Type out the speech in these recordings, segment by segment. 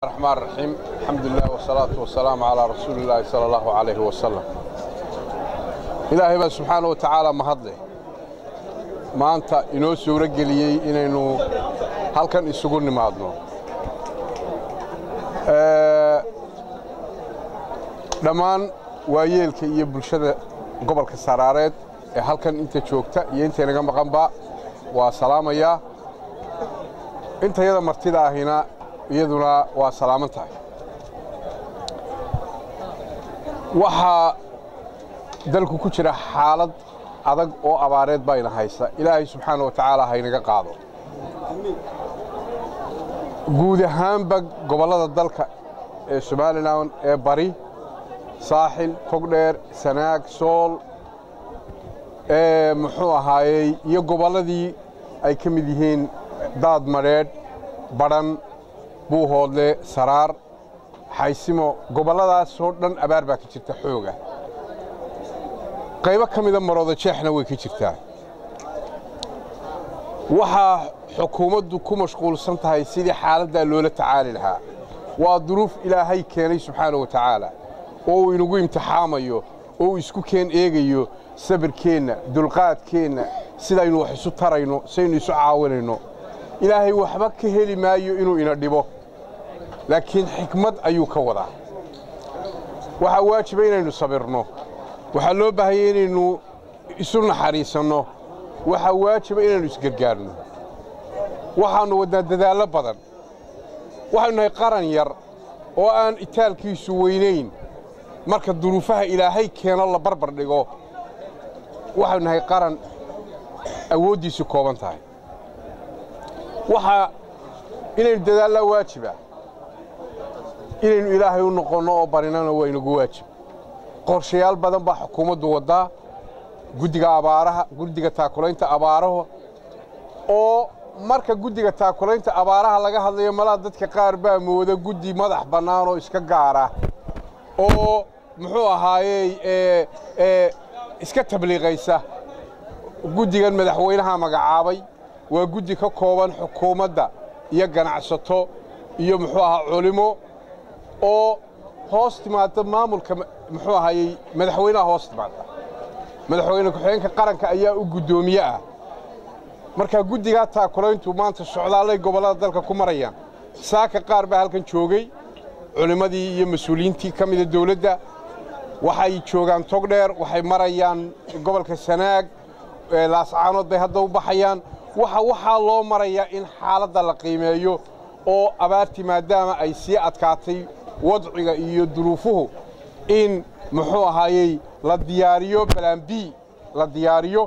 الرحمن الرحيم. الحمد لله والصلاة والسلام على رسول الله صلى الله عليه وسلم. إلهي سبحانه وتعالى مهدله ما أنت إنه سورة جلية إنه هل كان يسقون ما أدنو لمان ويلك يبلشة قبل كسرارات هل كان أنت شوكتا ينتهي نجم بقنبا وسلام يا أنت يدا مرتدا هنا iyaduna waa salaaman tahay waxa dalku ku jira xaalad adag oo abaareed bayna haysa ilaahay subxaanahu wa ta'ala haynaga qaado guud ahaanba gobolada dalka ee Soomaaliland ee bari saaxil togdheer sanaag sool muxuu ahaayay iyo goboladii ay ka mid yihiin daad mareed baran buuhoodle saraar xaysimo goboladaas oo dhan abaar baa ka jirta xooga qaybo kamida marooda jeexna way ka jirtaa waxa xukuumaddu ku mashquulsan tahay sidii xaaladda loola tacaali lahaa waa duruuf ilaahay keenay subxaanahu wa ta'ala oo inagu imtixaamayo oo isku keen eegayo sabirkeena dulqaadkeena sidaynu wax isu tarayno saynu isu caawinayno ilaahay waxba ka heli maayo inuu ina dhibo laakiin xikmad ayuu ka wadaa waxa waajib inaynu sabirno waxa loo baahan yahay inaynu isu naxariisano waxa waajib inaynu isgargaarno waxaanu wadnaa dadaalo badan waxaanu nahay qaran yar oo aan itaalkiisu weynayn marka duruufaha ilaahay keeno la barbar dhigo waxaanu nahay qaran awoodiisu kooban tahay waxa inaynu dadaalo waajiba inaynu ilaahay u noqono oo barinana waa inagu waajib qorshayaal badan baa xukuumaddu wadaa guddiga taakulaynta abaaraha oo marka guddiga taakulaynta abaaraha laga hadlayo malaa dadka qaar baa mooda guddi madax bannaan oo iska gaara oo muxuu ahaayey iska tabliiqaysa guddigan madaxweynaha magacaabay waa guddi ka kooban xukuumadda iyo ganacsato iyo muxuu ahaa culimo oo hoos timaada maamulka muxuu ahaayay madaxweynaha hoos timaada madaxweyne ku-xigeenka qaranka ayaa u gudoomiye ah marka guddiga taakulayntu maanta socdaalay gobolada dalka ku marayaan saaka qaar baa halkan joogay culimadii iyo mas'uuliyiintii ka mid ah dawladda waxay joogaan togdheer waxay marayaan gobolka sanaag laascaanood bay hadda u baxayaan waxa loo marayaa in xaaladda la qiimeeyo oo abaartii maadaama ay sii adkaatay wadciga iyo duruufuhu in muxuu ahaayay la diyaariyo plan B la diyaariyo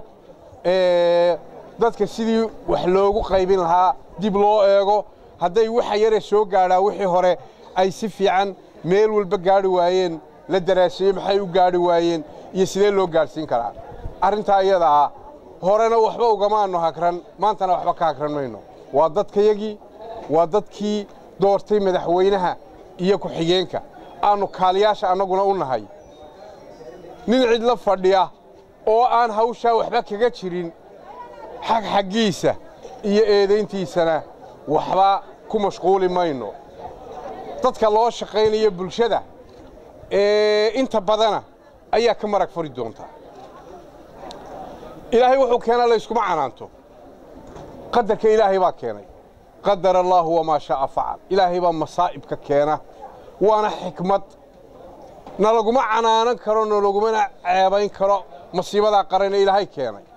dadka sidii wax loogu qaybin lahaa dib loo eego hadday waxa yare soo gaadhaa wixii hore ay si fiican meel walba gaari waayeen la daraasayo maxay u gaari waayeen iyo sidee loo gaarsiin karaa arrinta iyada ah horena waxba ugamaano hakran maantana waxba ka hakran mayno waa dadkayagii waa dadkii doortay madaxweynaha iyo ku-xigeenka aanu kaaliyaasha annaguna u nahay nin cid la fadhiya oo aan hawshaa waxba kaga jirin xaggiisa iyo eedayntiisana waxba ku mashquuli mayno dadka loo shaqaynayo bulshada inta badana ayaa ka marag fari doonta ilaahay wuxuu keenay la iskuma canaanto qadarka ilaahay baa keenay qadar Allah wama shaa facal ilaahay baa masaa'ibka keena waana xikmad nalaguma canaanan karo nalaguma ceebayn karo masiibada qaran ilaahay keenay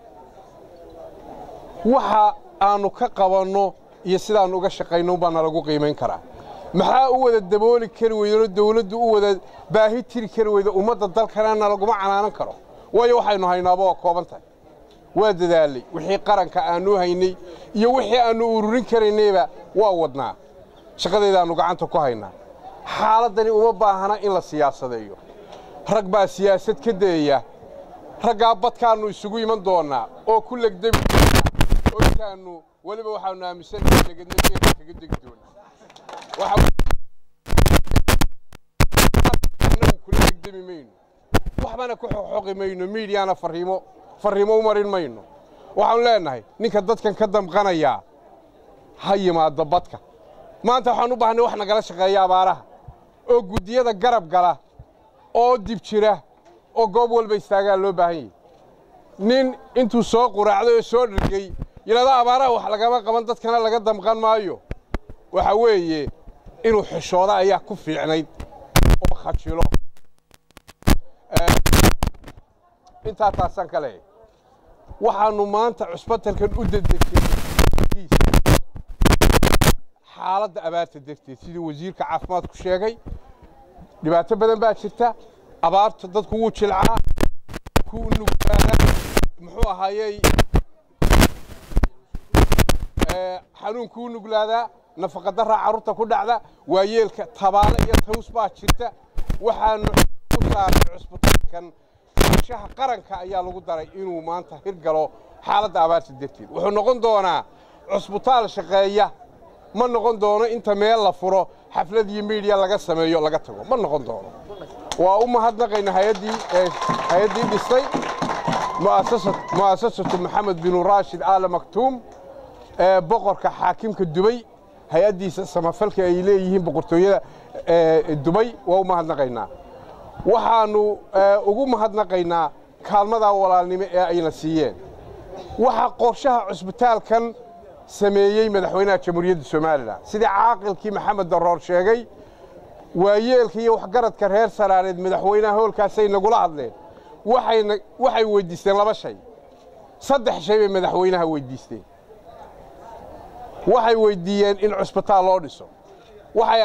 waxa aanu ka qabanno iyo sidaan uga shaqeyno baa nalagu qiimeyn karaa maxaa u wada dabooli kari weydo dawladdu u wada baahi tiri kari weydo ummadda dalkana nalaguma canaanan karo waayo waxaynu haynaaba waa kooban tahay waa dadaalay wixii qaranka aanu haynay iyo wixii aanu ururin karaynayba waa wadnaa shaqadeedaanu gacanta ku haynaa xaaladani uma baahana in la siyaasadeeyo rag baa siyaasad ka dayaya raggaa badkaanu isugu iman doonaa oo ku legdami oo intaanu waliba waxaanu aaminsanahay legednadeeda kaga degi doonaa waxaanu kula legdami mayno waxbana ku xoqi mayno miidiyaana fariimo u marin mayno waxaan leenahay ninka dadkan ka damqanaya ha yimaado badka maanta waxaan u baahnay wax nagala shaqeeya abaaraha oo guddiyada garab gala oo dib jira oo goob walba istaagaa loo baahan yahay nin intuu soo quraacday oo soo dhirgay yiraahdo abaaraha wax lagama qaban dadkana laga damqan maayo waxa weeye inuu xishooda ayaa ku fiicnayd oo khajilo inta taasan kale waxaanu maanta cusbatalkan u dedejinay xaaladda abaarta darteed sidii wasiirka caafimaadku sheegay dhibaato badan baa jirta abaarta dadku wuu jilcaa ku nuglaada muxuu ahaayay xanuunku nuglaada nafaqa darra carruurta ku dhacda waayeelka tabaale iyo taws baa jirta waxaanu u saaray cusbatalkan shaha qaranka ayaa lagu daray inuu maanta hirgalo xaaladda abaarta darteed wuxuu noqon doonaa cusbitaal shaqeeya ma noqon doono inta meel la furo xaflad iyo media laga sameeyo laga tago ma noqon doono waa u mahadnaqayna hay'adii dhistay mu'asasatu maxamed bin raashid aal maktuum boqorka xaakimka dubay hay'adiisa samafalka ay leeyihiin boqortooyada dubay waa u mahadnaqaynaa waxaanu ugu mahadnaqaynaa kaalmada walaalnimo ee ayna siiyeen waxa qorshaha cusbitaalkan sameeyay madaxweynaha jamhuuriyadda Soomaaliland sida caaqilkii Maxamed Daroor sheegay waayeelka iyo waxgaradka reer Saraareed madaxweynaha hoolkaas ay nagula hadleen waxay weydiisteen laba shay saddex shay bay madaxweynaha weydiisteen waxay weydiiyeen in cusbitaal loo dhiso waxay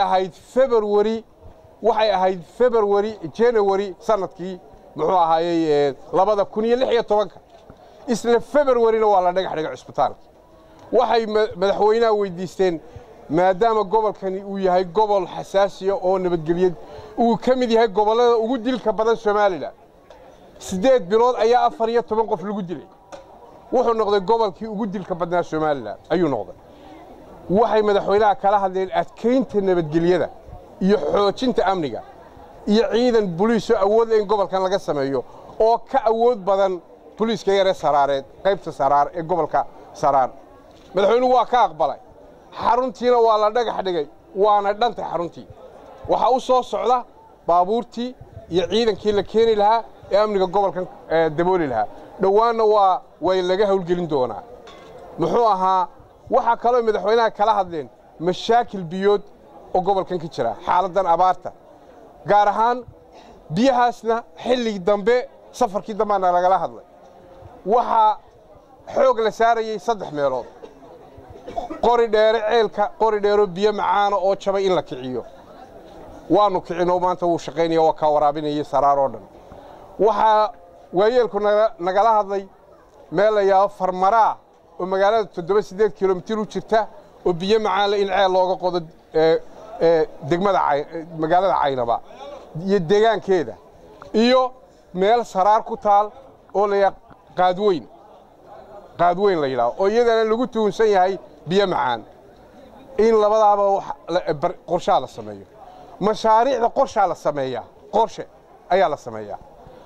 ahayd January sanadkii muxuu ahaayay 2016 isla February-na waa la dhagax dhigay cusbitaalka waxay madaxweynaha weydiisteen maadaama gobolkani uu yahay gobol xasaasiya oo nabadgelyeed uu ka mid yahay gobolada ugu dilka badan Soomaaliland 8 bilood ayaa 14 qof lagu dilay wuxuu noqday gobolkii ugu dilka badnaa Soomaaliland ayuu noqday waxay madaxweynaha kala hadleen adkeynta nabadgelyada iyo xoojinta amniga iyo ciidan booliis oo awood in gobolkan laga sameeyo oo ka awood badan booliiska yare Saraareed qaybta Saraar ee gobolka Saraar madaxweynuhu waa ka aqbalay xaruntiina waa la dhagax dhigay waana dhantay xaruntii waxa uu soo socda baabuurtii iyo ciidankii la keeni lahaa ee amniga gobolkan dabooli lahaa dhawaana way laga hawlgelin doonaa muxuu ahaa waxa kale oo madaxweynaha kala hadleen mashaakil biyood oo gobolkan ka jira xaaladan abaarta gaar ahaan biyahaasna xilli dambe safarkii dambe lagala hadlay waxa xoog la saarayay saddex meelood qori dheero biyo macaan oo jabay in la kiciyo waanu kicino maanta uu shaqeynaya oo ka waraabinaya Saraar oo dhan waxa waayeelku nagala hadlay meel ayaa farmara oo magaalada 7 kiiloomitir u jirta oo biyo macaan in ceel looga qodo degmada magaalada Caynaba iyo deegaankeeda iyo meel Saraar ku taal oo la qaadweyn la yiraahdo oo iyadana lagu tuunsan yahay biyo macaan in labadaaba qorshe la sameeyo mashaariicda qorshe ayaa la sameeyaa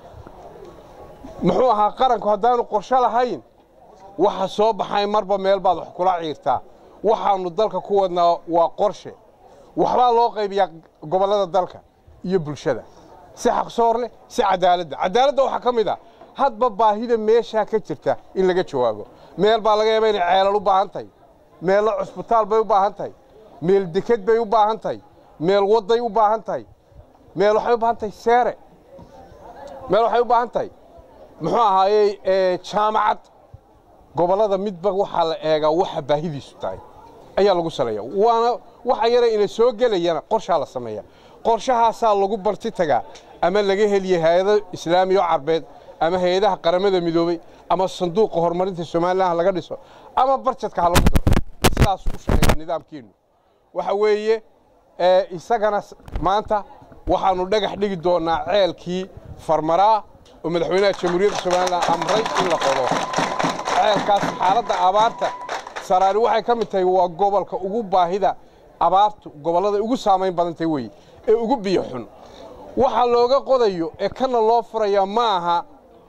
muxuu ahaa qaranku haddaanu qorshe lahayn waxa soo baxay marba meel baad wax kula ciirtaa waxaanu dalka ku wadnaa waa qorshe waxba loo qaybiyaa gobolada dalka iyo bulshada si xaqsoor leh si cadaaladda waxa kamid ah hadba baahida meesha ka jirta in laga jawaabo meel baa laga yaabaa in ceelal u baahan tahay meel cusbitaal bay u baahan tahay meel deked bay u baahan tahay meel waday u baahan tahay meel waxay u baahan tahay seere meel waxay u baahan tahay muxuu ahaayay jaamacad gobolada midba waxa la eega waxa baahidiisu tahay ayaa lagu saleeyaa waxa yare in soo galayana qorshe la sameeyaa qorshahaas lagu barti taga ama laga heliyo hay'ado islaamiyo carbeed ama hay'adaha qaramada midoobay ama sanduuqa horumarinta Soomaaliland laga dhiso ama barjadka lagu daro sidaas u shaqeeya nidaamkeenu waxa weeye isagana maanta waxaanu dhagax dhigi doonaa ceelkii farmara oo madaxweynaha jamhuuriyadda Soomaaliland amray in la qodo ceelkaas xaaladda abaarta Saraari waxay ka mid tahay waa gobolka ugu baahida abaartu gobolada ugu saameyn badan tahay way ee ugu biyo xun waxa looga qodayo ee kana loo furaya maaha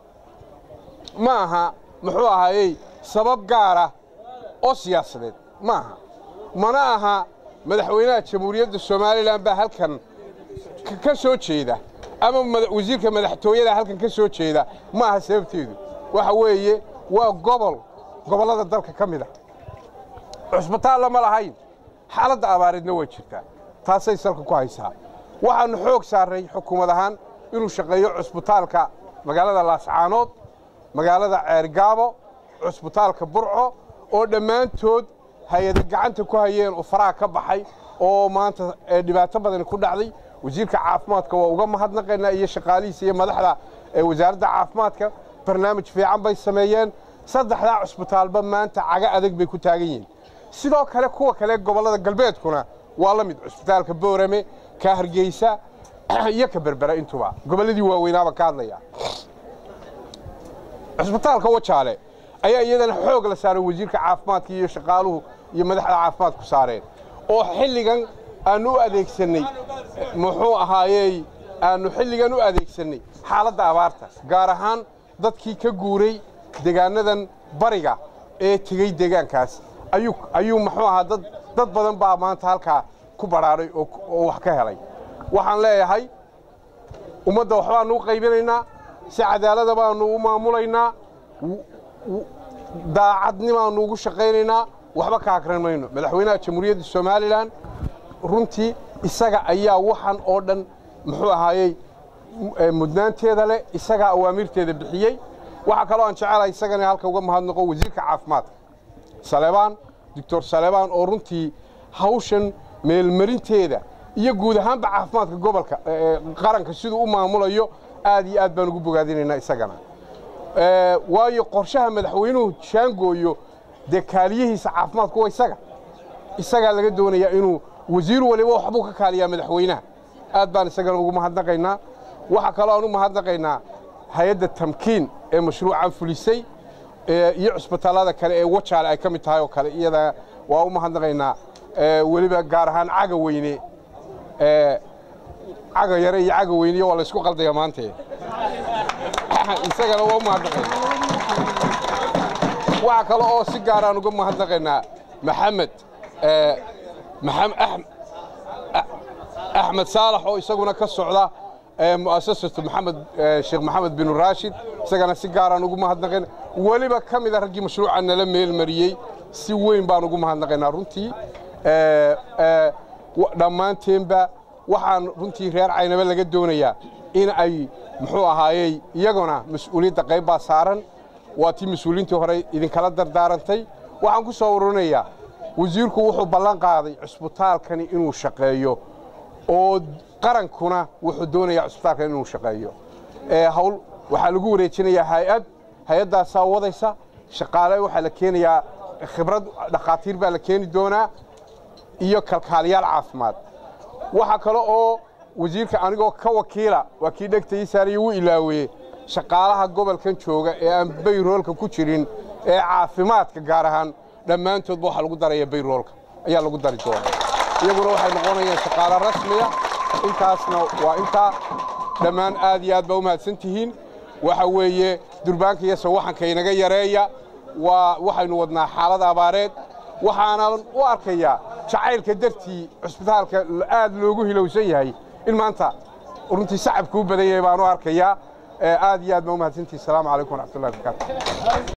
muxuu ahaayay sabab gaar ah oo siyaasadeed mana aha madaxweynaha jamhuuriyadda Soomaaliland baa halkan ka soo jeeda ama wasiirka madaxtooyada halkan ka soo jeeda ma aha sababteedu waxa weeye waa gobolada dalka ka mid ah cusbitaal lama lahayn xaaladda abaareedna way jirtaa taasay salka ku haysaa waxaanu xoog saaray xukuumad ahaan inuu shaqeeyo cusbitaalka magaalada Laascaanood magaalada Ceergaabo cusbitaalka Burco oo dhammaantood hay'ad gacanta ku hayeen oo faraha ka baxay oo maanta dhibaato badan ku dhacday wasiirka caafimaadka waa uga mahadnaqaynaa iyo shaqaalihiisa iyo madaxda wasaaradda caafimaadka barnaamij fiican bay sameeyeen saddexda cusbitaalba maanta caga adag bay ku taagan yihiin sidoo kale kuwa kale gobolada galbeedkuna waa la mid cusbitaalka Boorame ka Hargeysa iyo ka Berbera intuba goboladii waaweynaaba ka hadlaya cusbitaalka Wajaale ayaa iyadana xoog la saaray wasiirka caafimaadka iyo shaqaaluhu iyo madaxda caafimaadku saareen oo xilligan aanu adeegsanay muxuu ahaayay aanu xilligan u adeegsanay xaaladda abaarta gaar ahaan dadkii ka guuray deegaanadan bariga ee tagay deegaankaas ayuu muxuu ahaa dad badan baa maanta halka ku baraaray oo wax ka helay waxaan leeyahay ummadda waxbaanu u qaybinaynaa si cadaalad baanu u maamulaynaa daacadnimaanu ugu shaqaynaynaa waxba ka akran mayno madaxweynaha jamhuuriyadda Soomaaliland runtii isaga ayaa waxan oo dhan muxuu ahaayay mudnaanteeda leh isaga awaamirteeda bixiyay waxa kale oo aan jecelahay isagana halka uga mahadnaqo wasiirka caafimaadka Dr. Salebaan oo runtii hawshan meelmarinteeda iyo guud ahaanba caafimaadka gobolka qaranka sidoo u maamulayo aad iyo aad baan ugu bogaadinaynaa isagana waayo qorshaha madaxweynuhu shaangooyo deegaaliyihiisa caafimaadku waa isaga laga doonayaa inuu wasiir waliba waxbuu ka kaaliyaa madaxweynaha aad baan isagana ugu mahadnaqaynaa waxa kale oo aan u mahadnaqaynaa hay'adda tamkiin ee mashruucan fulisay iyo cusbitaalada kale ee Wajaale ay ka mid tahay oo kale iyada waa u mahadnaqaynaa waliba gaar ahaan caga weyne caga yare iyo caga weyne waa la isku qaldaya maanta isagana waa u mahadnaqaynaa waxa kale oo si gaar ah uga mahadnaqaynaa Axmed Saalax oo isaguna ka socda mu'assasatu Sheekh Maxamed bin Rashid isagana si gaar ah ugu mahadnaqayn waliba kamid ah ragii mashruucan la meel mariyay si weyn baan ugu mahadnaqaynaa runtii dhammaanteenba waxaan runtii reer Caynaba laga doonayaa in ay muxuu ahaayay iyaguna mas'uuliyadda qayb baa saaran waa tii mas'uuliyiintii hore idin kala dardaarantay waxaan ku soo waranayaa wasiirku wuxuu ballan qaaday cusbitaalkani inuu shaqeeyo oo qarankuna wuxuu doonayaa cusbitaalkani inuu shaqeeyo hawl waxa lagu wareejinayaa hay'adaas wadaysa shaqaale waxa la keenayaa khibrad dhaqaatiir baa la keeni doonaa iyo kalkaaliyaal caafimaad waxa kale oo wasiirka anigoo ka wakiila waa kii dhagtay saariyo uu ilaaway shaqaalaha gobolkan jooga ee aan bayroolka ku jirin ee caafimaadka gaar ahaan dhammaantood waxa lagu daraya bayroolka ayaa lagu dari doonaa iyaguna waxay noqonayaan shaqaale rasmi ah intaasna waa inta dhammaan aad iyo aad ba u mahadsantihiin waxa weeye durbaanka iyo sawaxanka inaga yareeya waxaynu wadnaa xaalad abaareed waxaana u arkayaa jacaylka dartii cusbitaalka aad loogu hilowsan yahay in maanta runtii shacabku u badan yahay baan u arkayaa aad iyo aad ba u mahadsantihiin. Assalaamu calaykum wa rahmatullahi wa barakaatuh.